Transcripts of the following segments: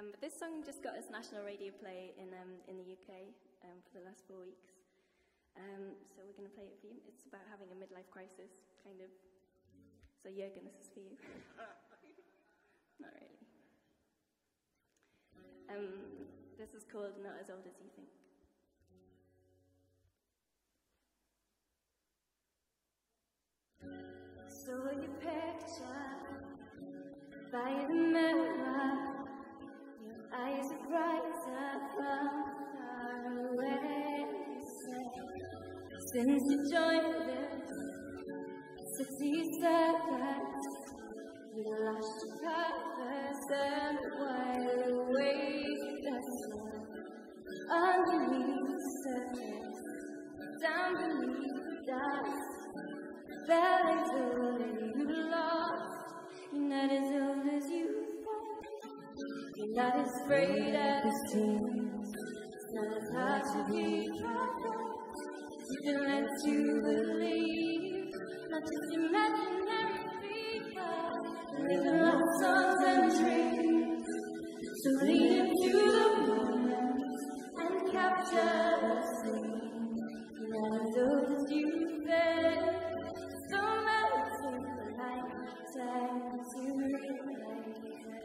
But this song just got its national radio play in the UK for the last 4 weeks. So we're going to play it for you. It's about having a midlife crisis, kind of. So Jürgen, this is for you. Not really. This is called Not As Old As You Think. Saw your picture by the mirror. Your eyes are brighter from far away. Since you joined this city circus, you lost your purpose and wide awake. Underneath the surface, down beneath the dust, fell into the you lost. You're not as old as you thought. You're not as afraid as it seems. It's not as hard to be perfect. You can let you believe, not just imaginary people, living lost songs and dreams. So lean into the moment and capture the scene. You're not as old as you think. Don't let it take a lifetime to realize.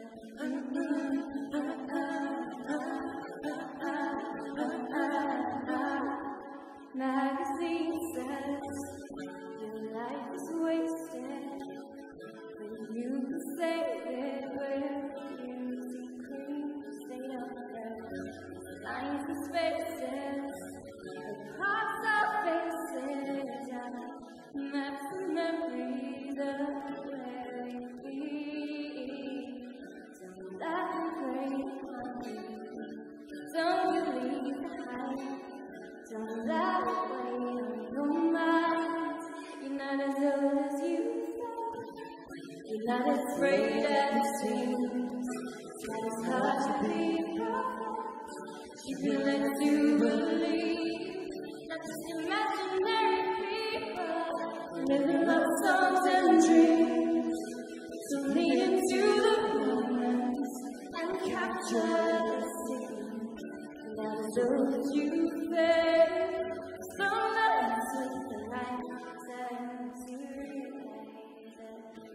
Magazine says your life is wasted, but you can save it with beauty cream. Stay up there, lines and spaces, the parts of faces, maps and memories of where you've been. Don't let them break on you. Don't you leave behind. Don't let it weigh on your mind. You're not as old as you thought. You're not as afraid as it seems. It's not as hard to be perfect. You can let you believe, not just imaginary people, living love songs and dreams. So lean into the moments and capture the scene. You're not as old as you think. Don't let it take the lifetime to realize it.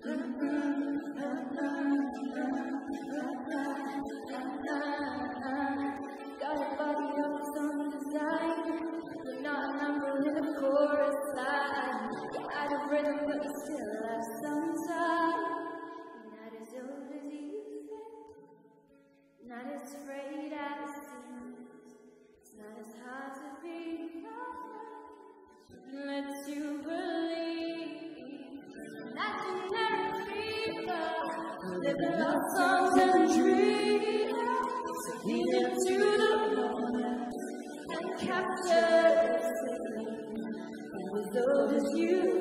Got a body of some design. You're not a number in a chorus line. You're out of rhythm, but you still have some time. You're not as old as you think. Not as afraid as it seems. It's not as hard to be perfect. Let you believe. Imaginary people, living love songs and dreams. So lean into the moment and capture the scene. And as old as you